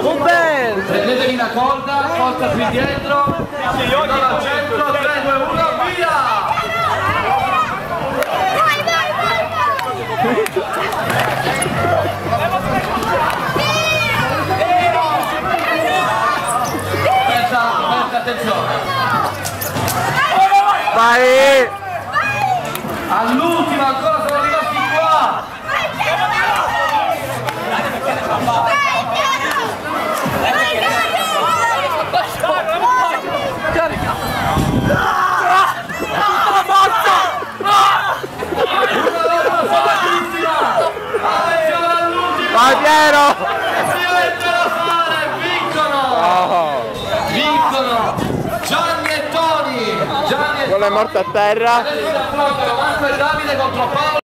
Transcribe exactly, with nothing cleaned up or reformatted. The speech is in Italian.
bene! Prendetevi la corda, forza qui dietro, fino al centro, tre, due, uno, via! Aspetta, aspetta, attenzione! Vai! All'ultima ancora sono arrivati qua! Vai Piero! Niente da fare, vincono! Oh. Vincono! Gianni e Toni! Gianni e Quello è morto a terra. Adesso si affrontano Marco e Davide contro Paolo.